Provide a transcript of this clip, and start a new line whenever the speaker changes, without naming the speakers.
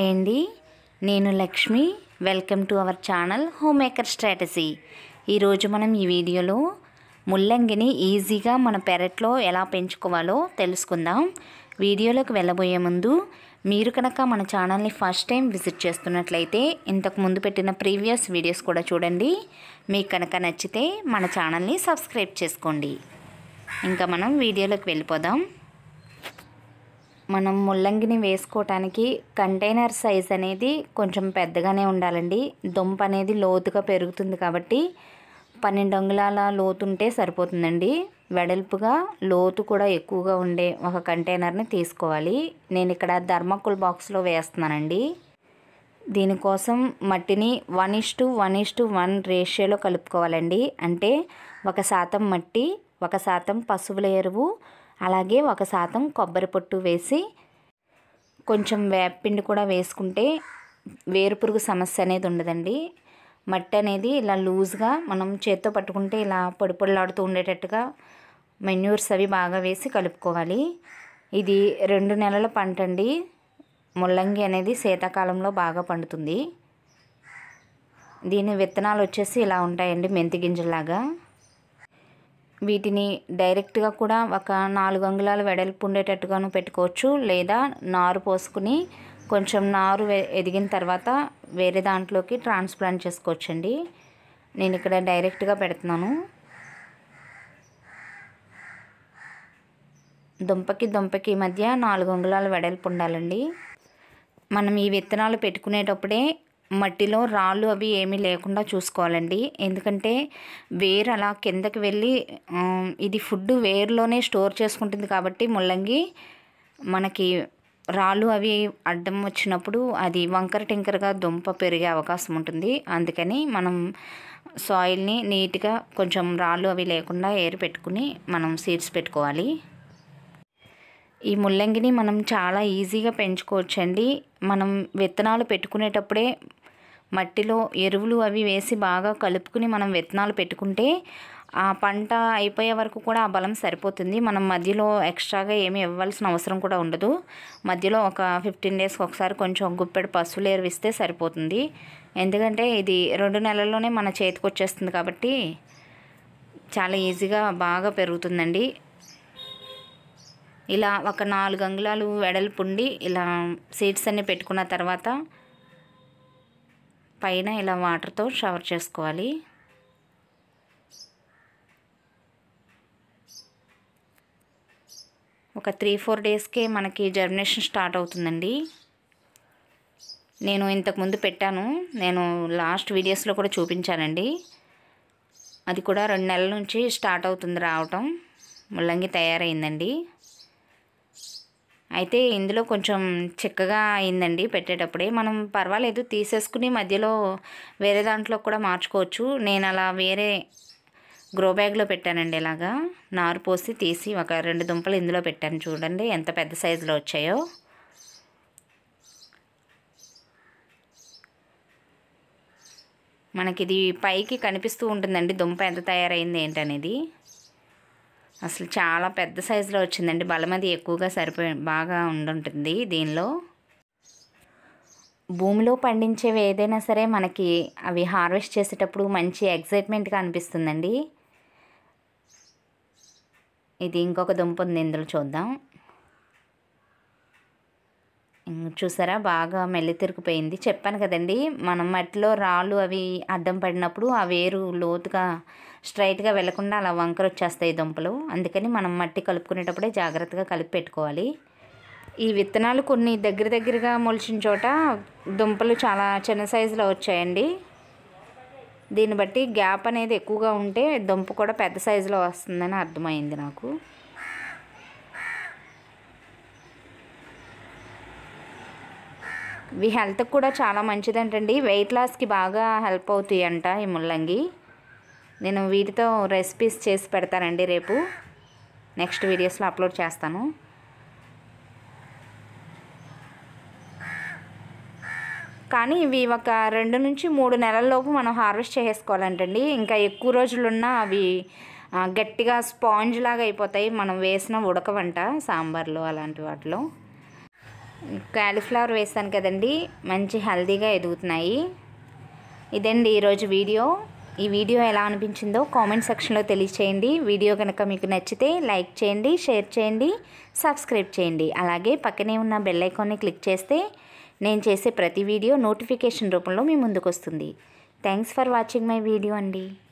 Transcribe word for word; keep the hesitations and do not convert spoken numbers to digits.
Hi అండి, నేను Lakshmi. Welcome to our channel home maker strategy. ఈరోజు మనం ఈ వీడియోలో ముల్లంగిని ఈజీగా మన పెరట్లో ఎలా పెంచుకోవాలో తెలుసుకుందాం. వీడియోలోకి వెళ్ళబోయే ముందు మీరు కనుక మన ఛానల్ని ఫస్ట్ టైం విజిట్ చేస్తున్నట్లయితే ఇంతకు ముందు పెట్టిన ప్రీవియస్ వీడియోస్ కూడా చూడండి. మీకు కనుక నచ్చితే మన ఛానల్ని సబ్స్క్రైబ్ చేసుకోండి. ఇంకా మనం వీడియోలోకి వెళ్ళిపోదాం. మనం ముల్లంగిని వేసుకోవటానికి కంటైనర్ సైజ్ అనేది కొంచెం పెద్దగానే ఉండాలండి. దుంప అనేది లోతుగా పెరుగుతుంది కాబట్టి పన్నెండు అంగుళాల లోతు ఉంటే సరిపోతుందండి. వెడల్పుగా లోతు కూడా ఎక్కువగా ఉండే ఒక కంటైనర్ని తీసుకోవాలి. నేను ఇక్కడ థర్మాకోల్ బాక్స్లో వేస్తున్నానండి. దీనికోసం మట్టిని one is to one is to one రేషియోలో కలుపుకోవాలండి. అంటే ఒక శాతం మట్టి, ఒక శాతం పశువుల ఎరువు, అలాగే ఒక శాతం కొబ్బరి పొట్టు వేసి కొంచెం వేపపిండి కూడా వేసుకుంటే వేరుపురుగు సమస్య అనేది ఉండదండి. మట్టి అనేది ఇలా లూజ్గా మనం చేత్తో పట్టుకుంటే ఇలా పొడి పొడిలాడుతూ ఉండేటట్టుగా మెన్యూర్స్ అవి బాగా వేసి కలుపుకోవాలి. ఇది రెండు నెలల పంట అండి. ముల్లంగి అనేది శీతాకాలంలో బాగా పండుతుంది. దీని విత్తనాలు వచ్చేసి ఇలా ఉంటాయండి, మెంతి గింజలాగా. వీటిని డైరెక్ట్గా కూడా ఒక నాలుగు అంగుళాలు వెడల్పు ఉండేటట్టుగాను పెట్టుకోవచ్చు, లేదా నారు పోసుకుని కొంచెం నారు ఎదిగిన తర్వాత వేరే దాంట్లోకి ట్రాన్స్ప్లాంట్ చేసుకోవచ్చండి. నేను ఇక్కడ డైరెక్ట్గా పెడుతున్నాను. దుంపకి దుంపకి మధ్య నాలుగు అంగుళాలు వెడల్పు ఉండాలండి. మనం ఈ విత్తనాలు పెట్టుకునేటప్పుడే మట్టిలో రాళ్ళు అవి ఏమీ లేకుండా చూసుకోవాలండి. ఎందుకంటే వేరు అలా కిందకి వెళ్ళి ఇది ఫుడ్ వేరులోనే స్టోర్ చేసుకుంటుంది కాబట్టి ముల్లంగి మనకి రాళ్ళు అవి అడ్డం వచ్చినప్పుడు అది వంకర టింకరగా దుంప పెరిగే అవకాశం ఉంటుంది. అందుకని మనం సాయిల్ని నీట్గా కొంచెం రాళ్ళు అవి లేకుండా ఏరు పెట్టుకుని మనం సీడ్స్ పెట్టుకోవాలి. ఈ ముల్లంగిని మనం చాలా ఈజీగా పెంచుకోవచ్చండి. మనం విత్తనాలు పెట్టుకునేటప్పుడే మట్టిలో ఎరువులు అవి వేసి బాగా కలుపుకుని మనం విత్తనాలు పెట్టుకుంటే ఆ పంట అయిపోయే వరకు కూడా ఆ బలం సరిపోతుంది. మనం మధ్యలో ఎక్స్ట్రాగా ఏమీ ఇవ్వాల్సిన అవసరం కూడా ఉండదు. మధ్యలో ఒక ఫిఫ్టీన్ డేస్కి ఒకసారి కొంచెం గుప్పెడు పశువులు ఎరువు ఇస్తే సరిపోతుంది. ఎందుకంటే ఇది రెండు నెలల్లోనే మన చేతికి వచ్చేస్తుంది కాబట్టి చాలా ఈజీగా బాగా పెరుగుతుందండి. ఇలా ఒక నాలుగు అంగుళాలు వెడల్పు ఉండి ఇలా సీడ్స్ అన్ని పెట్టుకున్న తర్వాత పైన ఇలా వాటర్తో షవర్ చేసుకోవాలి. ఒక త్రీ ఫోర్ డేస్కే మనకి జర్మినేషన్ స్టార్ట్ అవుతుందండి. నేను ఇంతకుముందు పెట్టాను, నేను లాస్ట్ వీడియోస్లో కూడా చూపించానండి. అది కూడా రెండు నెలల నుంచి స్టార్ట్ అవుతుంది రావటం. ముల్లంగి తయారైందండి. అయితే ఇందులో కొంచెం చిక్కగా అయిందండి పెట్టేటప్పుడే. మనం పర్వాలేదు తీసేసుకుని మధ్యలో వేరే దాంట్లో కూడా మార్చుకోవచ్చు. నేను అలా వేరే గ్రో బ్యాగ్లో పెట్టానండి. ఇలాగా నారు పోసి తీసి ఒక రెండు దుంపలు ఇందులో పెట్టాను. చూడండి ఎంత పెద్ద సైజులో వచ్చాయో. మనకి ఇది పైకి కనిపిస్తూ ఉంటుందండి దుంప ఎంత తయారైంది ఏంటనేది. అసలు చాలా పెద్ద సైజులో వచ్చిందండి. బలం అది ఎక్కువగా సరిపోయి బాగా ఉండుంటుంది దీనిలో. భూమిలో పండించేవి ఏదైనా సరే మనకి అవి హార్వెస్ట్ చేసేటప్పుడు మంచి ఎగ్జైట్మెంట్గా అనిపిస్తుందండి. ఇది ఇంకొక దుంప ఉంది, ఇందులో చూద్దాం. చూసారా బాగా మెల్లి తిరిగిపోయింది. చెప్పాను కదండి, మనం మట్టిలో రాళ్ళు అవి అడ్డం పడినప్పుడు ఆ వేరు లోతుగా స్ట్రైట్గా వెళ్లకుండా అలా వంకర వచ్చేస్తాయి దుంపలు. అందుకని మనం మట్టి కలుపుకునేటప్పుడే జాగ్రత్తగా కలిపి పెట్టుకోవాలి. ఈ విత్తనాలు కొన్ని దగ్గర దగ్గరగా మొలిచిన చోట దుంపలు చాలా చిన్న సైజులో వచ్చాయండి. దీన్ని బట్టి గ్యాప్ అనేది ఎక్కువగా ఉంటే దుంప కూడా పెద్ద సైజులో వస్తుందని అర్థమైంది నాకు. ఇవి హెల్త్కి కూడా చాలా మంచిదంటండి. వెయిట్ లాస్కి బాగా హెల్ప్ అవుతాయి అంట ఈ ముల్లంగి. నేను వీటితో రెసిపీస్ చేసి పెడతానండి రేపు నెక్స్ట్ వీడియోస్లో అప్లోడ్ చేస్తాను. కానీ ఇవి ఒక రెండు నుంచి మూడు నెలల్లోపు మనం హార్వెస్ట్ చేసుకోవాలంటండి. ఇంకా ఎక్కువ రోజులున్నా అవి గట్టిగా స్పాంజ్ లాగా అయిపోతాయి. మనం వేసిన ఉడకవంట సాంబార్లో అలాంటి వాటిలో. క్యాలీఫ్లవర్ వేస్తాను కదండి, మంచి హెల్తీగా ఎదుగుతున్నాయి. ఇదండి ఈరోజు వీడియో. ఈ వీడియో ఎలా అనిపించిందో కామెంట్ సెక్షన్లో తెలియచేయండి. వీడియో కనుక మీకు నచ్చితే లైక్ చేయండి, షేర్ చేయండి, సబ్స్క్రైబ్ చేయండి. అలాగే పక్కనే ఉన్న బెల్ ఐకాన్ని క్లిక్ చేస్తే నేను చేసే ప్రతి వీడియో నోటిఫికేషన్ రూపంలో మీ ముందుకు వస్తుంది. Thanks for watching my video అండి.